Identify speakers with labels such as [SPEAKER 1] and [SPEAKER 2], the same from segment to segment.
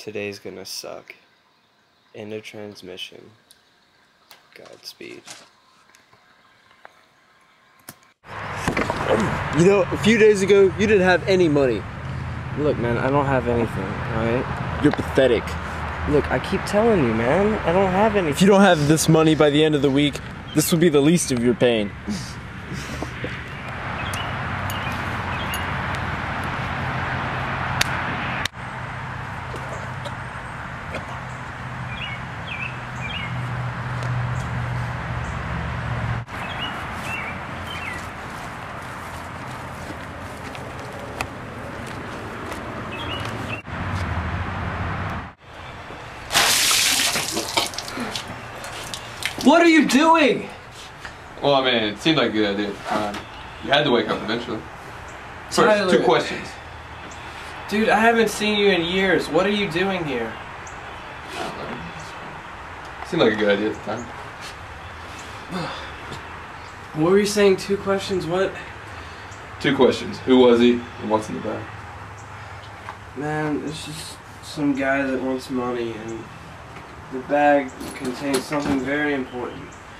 [SPEAKER 1] Today's gonna suck. End of transmission. Godspeed.
[SPEAKER 2] You know, a few days ago, you didn't have any money.
[SPEAKER 1] Look, man, I don't have anything, alright?
[SPEAKER 2] You're pathetic.
[SPEAKER 1] Look, I keep telling you, man, I don't have anything.
[SPEAKER 2] If you don't have this money by the end of the week, this will be the least of your pain.
[SPEAKER 1] What are you doing?
[SPEAKER 3] Well, I mean, it seemed like a good idea at the time. You had to wake up eventually. First,
[SPEAKER 1] Tyler.
[SPEAKER 3] 2 questions.
[SPEAKER 1] Dude, I haven't seen you in years. What are you doing here?
[SPEAKER 3] I don't know. Seemed like a good idea at the time.
[SPEAKER 1] What were you saying? 2 questions? What?
[SPEAKER 3] 2 questions. Who was he, and what's in the bag?
[SPEAKER 1] Man, it's just some guy that wants money, and the bag contains something very important.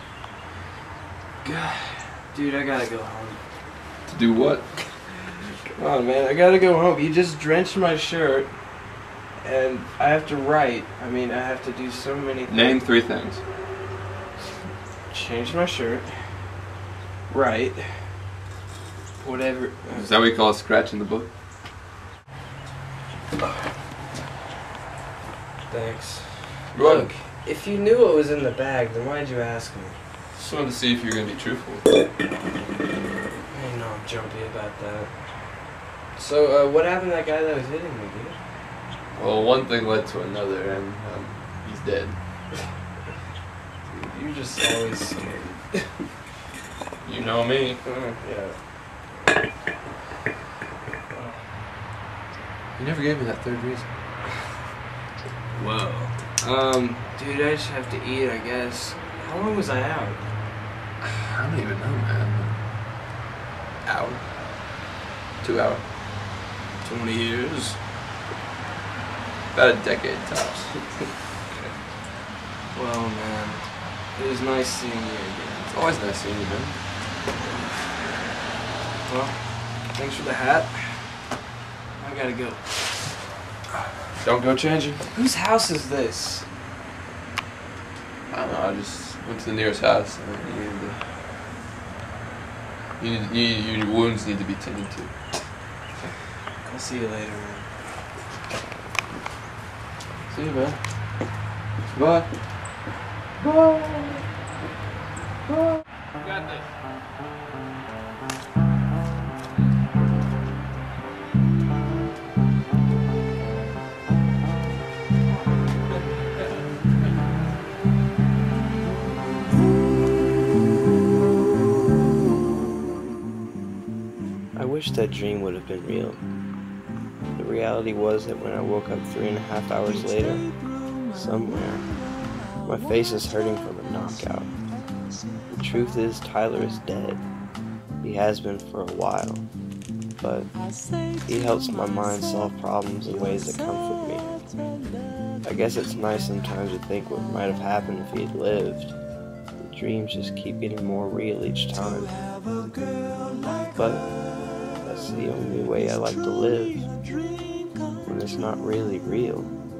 [SPEAKER 1] God, dude, I gotta go home.
[SPEAKER 3] To do what?
[SPEAKER 1] Come on, man, I gotta go home. You just drenched my shirt, and I have to write. I mean, I have to do so many things.
[SPEAKER 3] Name 3 things.
[SPEAKER 1] Change my shirt. Write. Whatever.
[SPEAKER 3] Is that what you call a scratch in the book?
[SPEAKER 1] Thanks.
[SPEAKER 3] Look,
[SPEAKER 1] Look, if you knew what was in the bag, then why'd you ask me?
[SPEAKER 3] just wanted to see if you're gonna be truthful.
[SPEAKER 1] I know I'm jumpy about that. So, what happened to that guy that was hitting me, dude?
[SPEAKER 3] Well, one thing led to another, and he's dead.
[SPEAKER 1] Dude, you're just always scared.
[SPEAKER 3] You know me.
[SPEAKER 1] Yeah.
[SPEAKER 3] You never gave me that 3rd reason.
[SPEAKER 1] Whoa. Dude, I just have to eat, I guess. How long was I out?
[SPEAKER 3] I don't even know, man. Hour? 2 hours?
[SPEAKER 1] 20 years.
[SPEAKER 3] About a decade tops.
[SPEAKER 1] Well, man, it was nice seeing you again.
[SPEAKER 3] It's always nice seeing you, man.
[SPEAKER 1] Well, thanks for the hat. I gotta go.
[SPEAKER 3] Don't go changing.
[SPEAKER 1] Whose house is this?
[SPEAKER 3] I don't know, I just went to the nearest house and your wounds need to be tended to.
[SPEAKER 1] I'll see you later, man.
[SPEAKER 3] See you, man. Bye. Bye. Bye. You got this.
[SPEAKER 1] I wish that dream would have been real. The reality was that when I woke up 3.5 hours later, somewhere, my face is hurting from a knockout. The truth is, Tyler is dead. He has been for a while, but he helps my mind solve problems in ways that comfort me. I guess it's nice sometimes to think what might have happened if he had lived. The dreams just keep getting more real each time. But that's the only way I like to live, when it's not really real.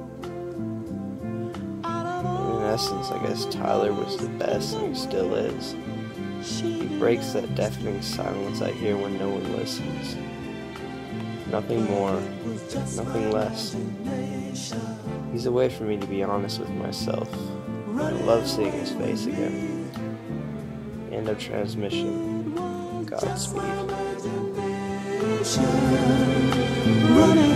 [SPEAKER 1] And in essence, I guess Tyler was the best, and he still is. He breaks that deafening silence I hear when no one listens. Nothing more, nothing less. He's a way for me to be honest with myself. I love seeing his face again. End of transmission. Godspeed.
[SPEAKER 4] Running